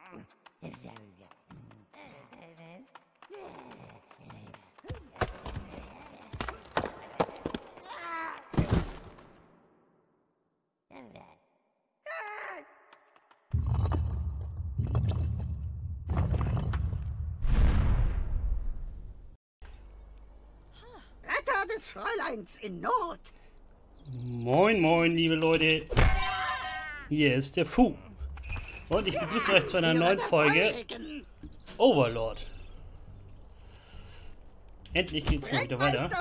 Retter des Fräuleins in Not. Moin, moin, liebe Leute. Hier ist der Fu. Und ich begrüße euch zu einer neuen Folge Overlord. Endlich geht's mal wieder weiter.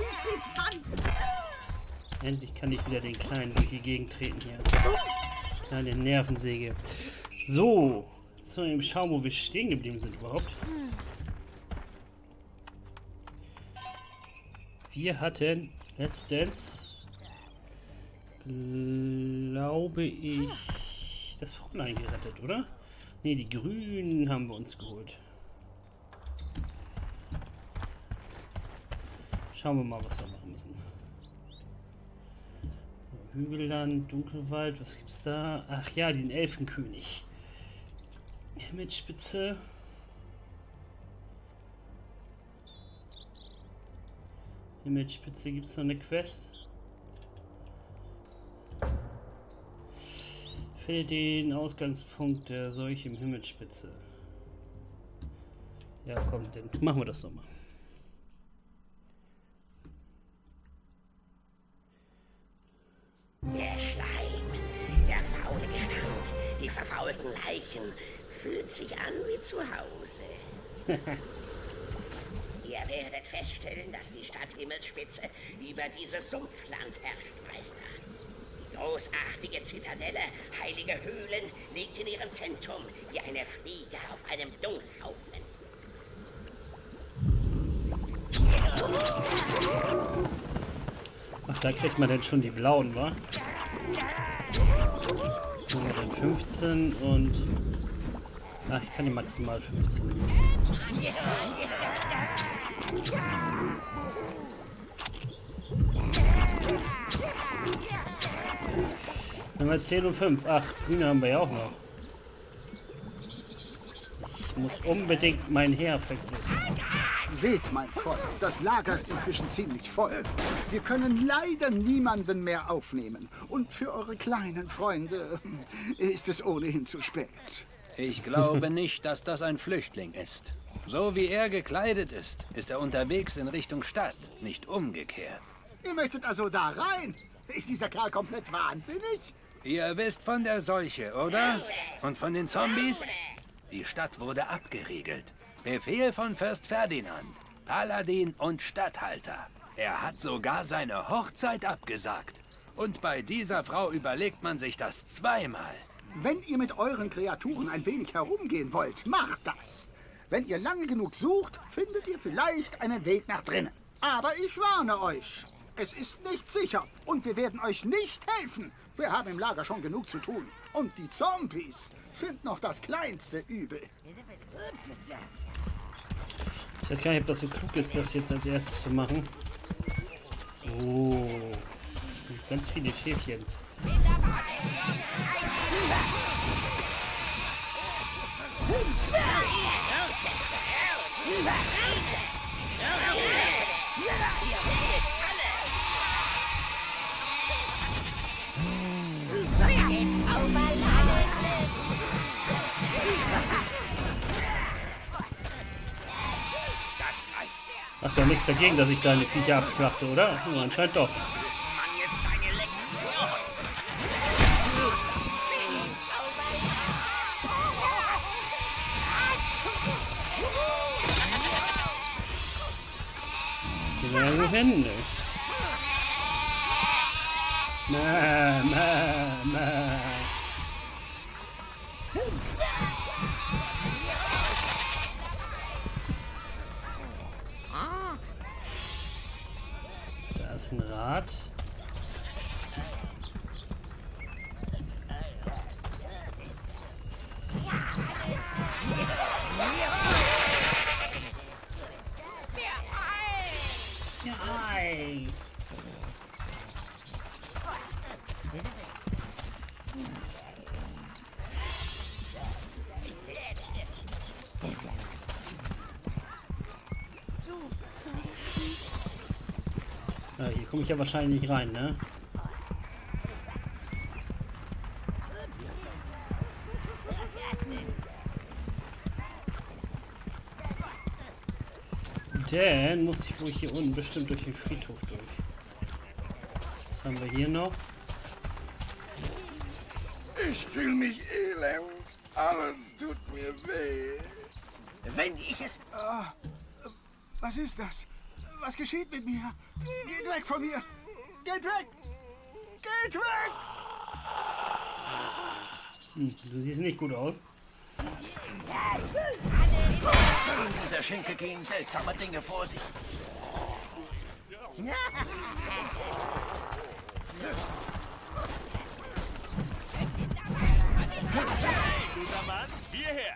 Endlich kann ich wieder den Kleinen durch die Gegend treten hier. Kleine Nervensäge. So, jetzt sollen wir eben schauen, wo wir stehen geblieben sind überhaupt. Wir hatten letztens, glaube ich, das Fräulein gerettet, oder? Ne, die Grünen haben wir uns geholt. Schauen wir mal, was wir machen müssen. So, Hügelland, Dunkelwald, was gibt's da? Ach ja, diesen Elfenkönig. Himmelsspitze. Himmelsspitze, gibt es noch eine Quest? Finde den Ausgangspunkt der Seuche im Himmelsspitze. Ja, komm, dann machen wir das nochmal. Der Schleim, der faule Gestank, die verfaulten Leichen, fühlt sich an wie zu Hause. Ihr werdet feststellen, dass die Stadt Himmelsspitze über dieses Sumpfland herrscht, Meister. Die großartige Zitadelle Heilige Höhlen liegt in ihrem Zentrum wie eine Fliege auf einem Dunghaufen. Ach, da kriegt man denn schon die blauen, wa? 115 und... Ach, ich kann die maximal 15. Wenn wir 10 und 5. Ach, Grüne haben wir ja auch noch. Ich muss unbedingt mein Heer vergrößern. Seht, mein Freund, das Lager ist inzwischen ziemlich voll. Wir können leider niemanden mehr aufnehmen. Und für eure kleinen Freunde ist es ohnehin zu spät. Ich glaube nicht, dass das ein Flüchtling ist. So wie er gekleidet ist er unterwegs in Richtung Stadt, nicht umgekehrt. Ihr möchtet also da rein? Ist dieser Kerl komplett wahnsinnig? Ihr wisst von der Seuche, oder? Und von den Zombies? Die Stadt wurde abgeriegelt. Befehl von Fürst Ferdinand, Paladin und Statthalter. Er hat sogar seine Hochzeit abgesagt. Und bei dieser Frau überlegt man sich das zweimal. Wenn ihr mit euren Kreaturen ein wenig herumgehen wollt, macht das. Wenn ihr lange genug sucht, findet ihr vielleicht einen Weg nach drinnen. Aber ich warne euch, es ist nicht sicher und wir werden euch nicht helfen. Wir haben im Lager schon genug zu tun. Und die Zombies sind noch das kleinste Übel. Ich weiß gar nicht, ob das so klug ist, das jetzt als erstes zu machen. Oh, ganz viele Schäfchen. Ach ja, nichts dagegen, dass ich deine Viecher abschlachte, oder? Ja, anscheinend doch. Die Hände. Da ist ein Rad. Hi. komme ich ja wahrscheinlich nicht rein, ne? Dann muss ich wohl hier unten bestimmt durch den Friedhof durch. Was haben wir hier noch? Ich fühle mich elend. Alles tut mir weh. Wenn ich es... Was ist das? Was geschieht mit mir? Geht weg von mir! Geht weg! Geht weg! Du siehst nicht gut aus. In dieser Schenke gehen seltsame Dinge vor sich. Guter Mann, hierher.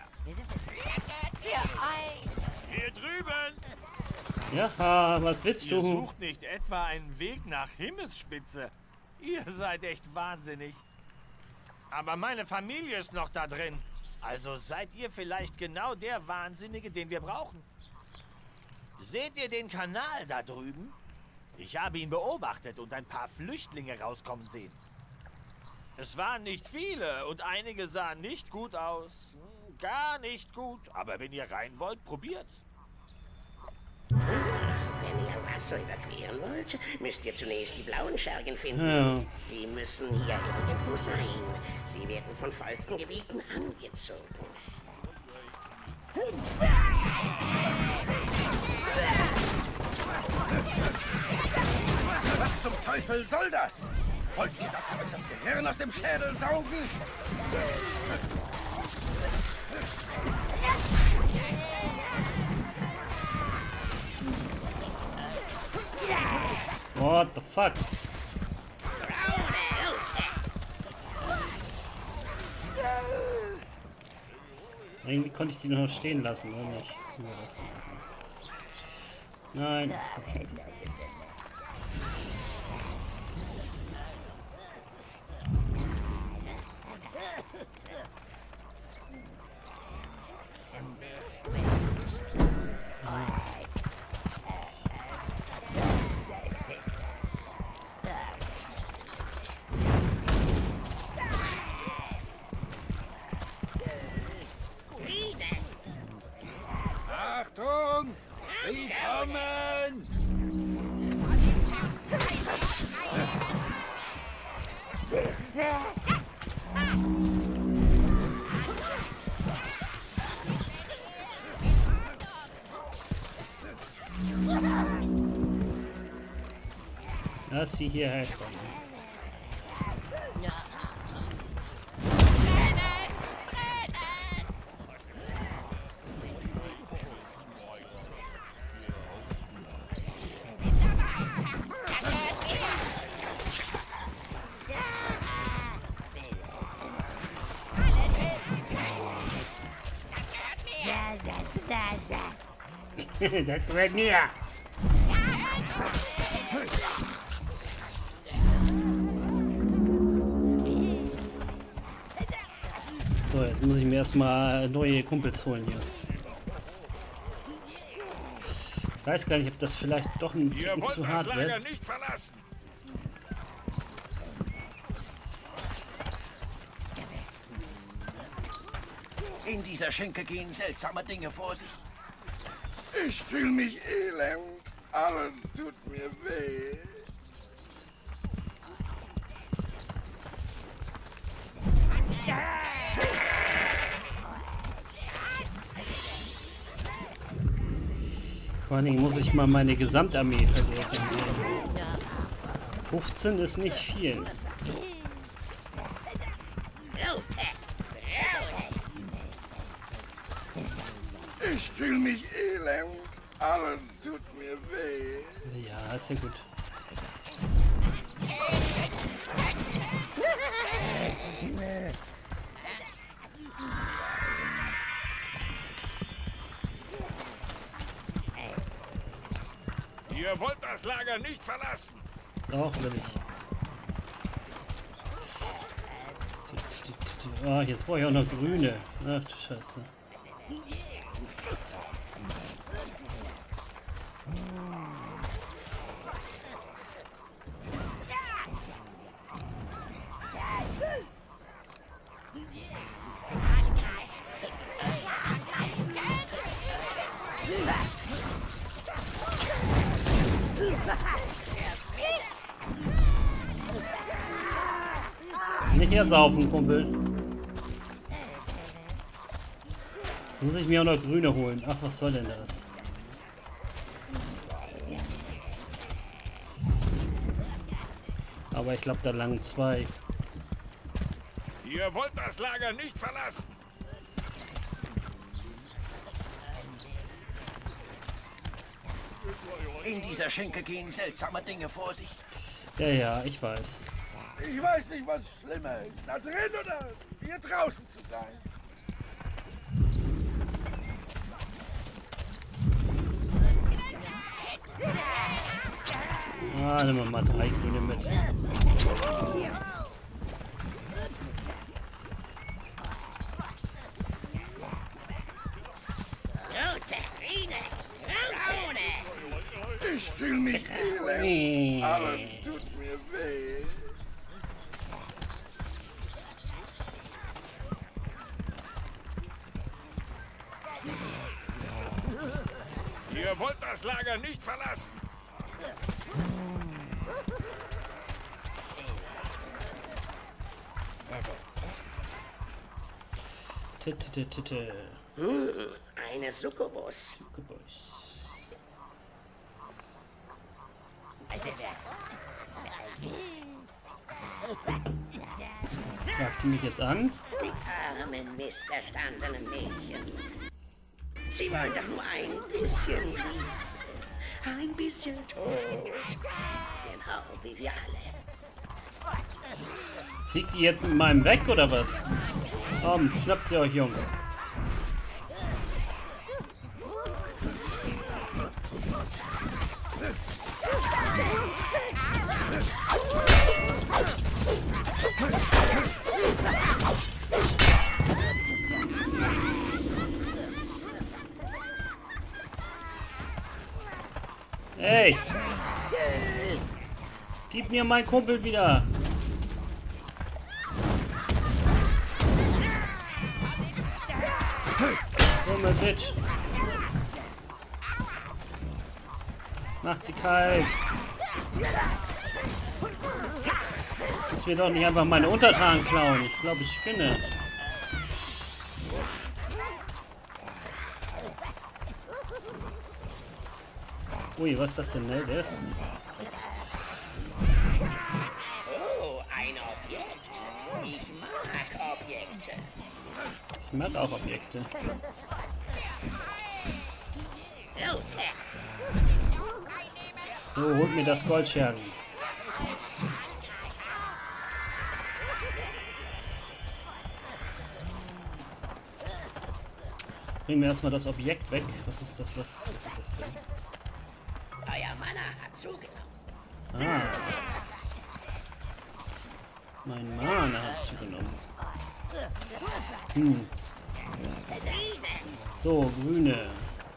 Hier drüben. Ja, was willst Ihr du? sucht nicht etwa einen Weg nach Himmelsspitze. Ihr seid echt wahnsinnig. Aber meine Familie ist noch da drin. Also seid ihr vielleicht genau der Wahnsinnige, den wir brauchen. Seht ihr den Kanal da drüben? Ich habe ihn beobachtet und ein paar Flüchtlinge rauskommen sehen. Es waren nicht viele und einige sahen nicht gut aus. Gar nicht gut. Aber wenn ihr rein wollt, probiert. Wenn ihr Wasser überqueren wollt, müsst ihr zunächst die blauen Schergen finden. Ja. Sie müssen hier irgendwo sein. Sie werden von feuchten Gebieten angezogen. Was zum Teufel soll das? Wollt ihr, dass ihr euch das Gehirn aus dem Schädel saugen? What the fuck? Irgendwie konnte ich die noch stehen lassen, oder nicht? Nein. Okay. Achtung! Sie kommen! Lass sie hierher kommen. Das gehört mir. So, jetzt muss ich mir erstmal neue Kumpels holen hier. Ich weiß gar nicht, ob das vielleicht doch ein Ihr Ticken wollt zu das hart Lager wird. nicht verlassen. In dieser Schenke gehen seltsame Dinge vor sich. Ich fühle mich elend. Alles tut mir weh. Vor allen Dingen muss ich mal meine Gesamtarmee vergrößern. 15 ist nicht viel. Ich fühle mich elend. Alles tut mir weh. Ja, ist ja gut. Ihr wollt das Lager nicht verlassen. Doch, will ich. Ah, jetzt brauche ich auch noch grüne. Ach du Scheiße. nachher saufen, Kumpel. Muss ich mir auch noch grüne holen. Ach, was soll denn das? Aber ich glaube, da langen 2. Ihr wollt das Lager nicht verlassen. In dieser Schenke gehen seltsame Dinge vor sich. Ja, ich weiß. Ich weiß nicht, was schlimmer ist. Da drin oder hier draußen zu sein. Ah, nehmen wir mal 3 grüne mit. Rote, grüne, braune. Ich fühle mich elend, aber es tut mir weh. Ihr wollt das Lager nicht verlassen. Eine Succubus. Greift die mich jetzt an? Die armen, missverstandenen Mädchen. Sie wollen doch nur ein bisschen Liebe. Ein bisschen Tod. Genau wie wir alle. Fliegt die jetzt mit meinem weg oder was? Komm, schnappt sie euch, Jungs. Hey! Gib mir meinen Kumpel wieder! Dumme Bitch! Macht sie kalt! Muss mir doch nicht einfach meine Untertanen klauen. Ich glaube, ich spinne. Ui, was ist das denn, ne? Der ist... Oh, ein Objekt. Ich mag Objekte. Ich mag auch Objekte. Rote. So, holt mir das Goldschergen. Bringen wir erstmal das Objekt weg. Was ist das? Was ist das denn? Euer Mana hat zugenommen. Ah. Mein Mana hat zugenommen. So, grüne.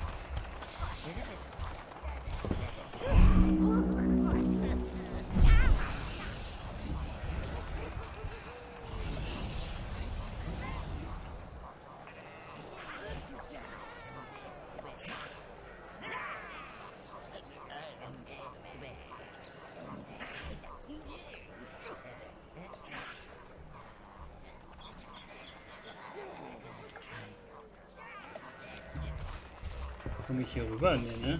Komme ich hier rüber? Nee, ne?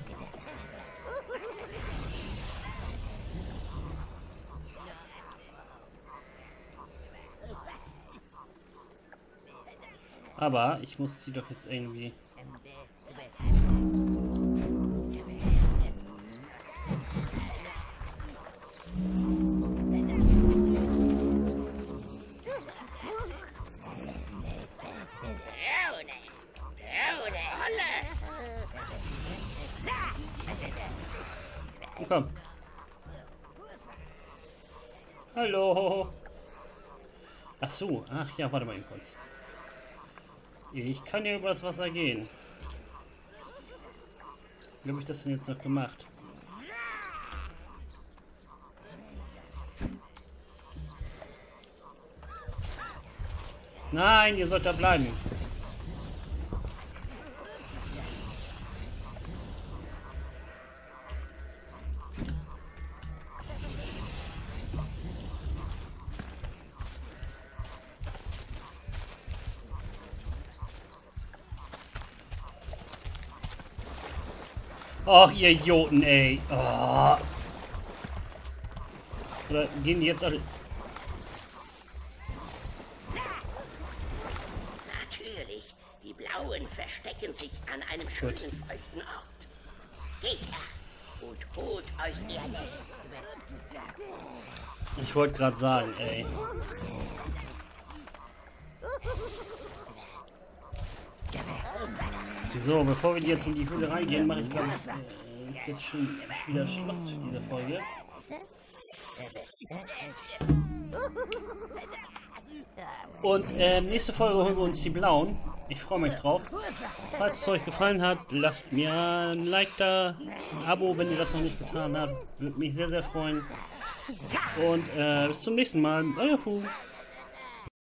Aber ich muss sie doch jetzt irgendwie... Komm. Hallo. Ach so. Ach ja, warte mal eben kurz. Ich kann ja über das Wasser gehen. Wie habe ich das denn jetzt noch gemacht? Nein, ihr sollt da bleiben. Ach, ihr Idioten, ey. Oh. Oder gehen die jetzt alle... Natürlich, die Blauen verstecken sich an einem schönen, feuchten Ort. Geht her und holt euch ihr Nest. Ich wollte gerade sagen, ey. So, bevor wir jetzt in die Höhle reingehen, mache ich glaube ich jetzt schon wieder Schluss für diese Folge. Und nächste Folge holen wir uns die Blauen. Ich freue mich drauf. Falls es euch gefallen hat, lasst mir ein Like da, ein Abo, wenn ihr das noch nicht getan habt. Würde mich sehr, sehr freuen. Und bis zum nächsten Mal. Euer Fu.